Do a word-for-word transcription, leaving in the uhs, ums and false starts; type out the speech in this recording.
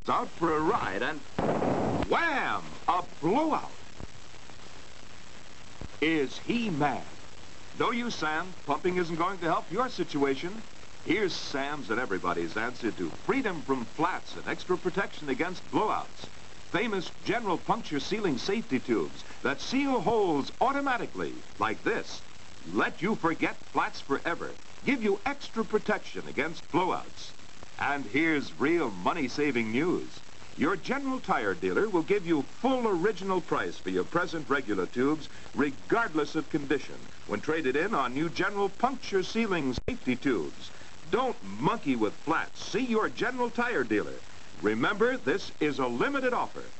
out for a ride and wham! A blowout. Is he mad? No use, Sam. Pumping isn't going to help your situation. Here's Sam's and everybody's answer to freedom from flats and extra protection against blowouts. Famous General Puncture Sealing safety tubes that seal holes automatically, like this. Let you forget flats forever. Give you extra protection against blowouts. And here's real money-saving news. Your General Tire dealer will give you full original price for your present regular tubes, regardless of condition, when traded in on new General Puncture Sealing safety tubes. Don't monkey with flats. See your General Tire dealer. Remember, this is a limited offer.